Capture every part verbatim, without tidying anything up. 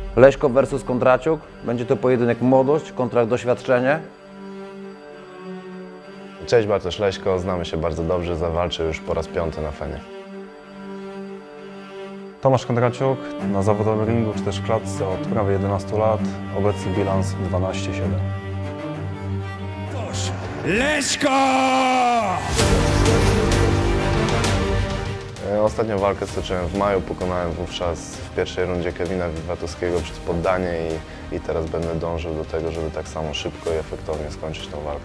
Leszko versus Kondraciuk. Będzie to pojedynek młodość kontra doświadczenie. Cześć, Bartosz Leśko, znamy się bardzo dobrze, zawalczę już po raz piąty na Fenie. Tomasz Kondraciuk na zawodowym ringu czy też w klatce od prawie jedenastu lat, obecny bilans dwanaście siedem. Leśko! Ostatnią walkę stoczyłem w maju, pokonałem wówczas w pierwszej rundzie Kevina Wiwatowskiego przez poddanie i, i teraz będę dążył do tego, żeby tak samo szybko i efektownie skończyć tą walkę.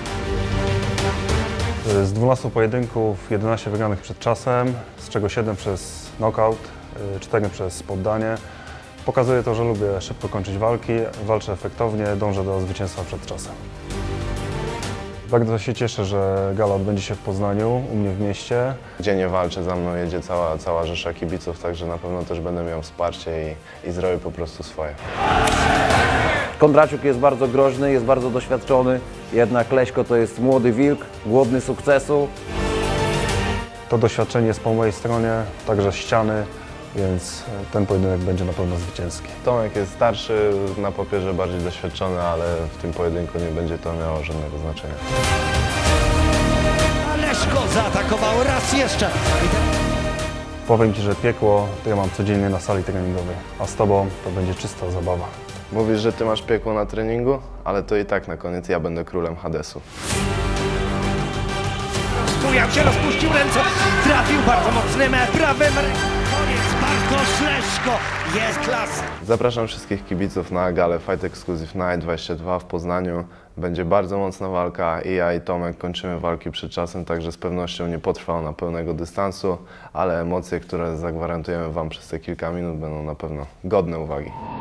Z dwunastu pojedynków jedenaście wygranych przed czasem, z czego siedem przez knockout, cztery przez poddanie. Pokazuje to, że lubię szybko kończyć walki, walczę efektownie, dążę do zwycięstwa przed czasem. Bardzo się cieszę, że gala odbędzie się w Poznaniu, u mnie w mieście. Gdzie nie walczę, za mną jedzie cała, cała rzesza kibiców, także na pewno też będę miał wsparcie i, i zrobię po prostu swoje. Kondraciuk jest bardzo groźny, jest bardzo doświadczony, jednak Leśko to jest młody wilk, głodny sukcesu. To doświadczenie jest po mojej stronie, także ściany, więc ten pojedynek będzie na pewno zwycięski. Tomek jest starszy, na papierze bardziej doświadczony, ale w tym pojedynku nie będzie to miało żadnego znaczenia. Leszko zaatakował raz jeszcze. Powiem Ci, że piekło to ja mam codziennie na sali treningowej, a z Tobą to będzie czysta zabawa. Mówisz, że Ty masz piekło na treningu, ale to i tak na koniec ja będę królem Hadesu. Stujał się, rozpuścił ręce, trafił bardzo mocnym prawym ręką. Koniec, Bartosz Leśko, jest klas. Zapraszam wszystkich kibiców na galę Fight Exclusive Night dwadzieścia dwa w Poznaniu. Będzie bardzo mocna walka i ja i Tomek kończymy walki przed czasem, także z pewnością nie potrwa ona pełnego dystansu, ale emocje, które zagwarantujemy Wam przez te kilka minut, będą na pewno godne uwagi.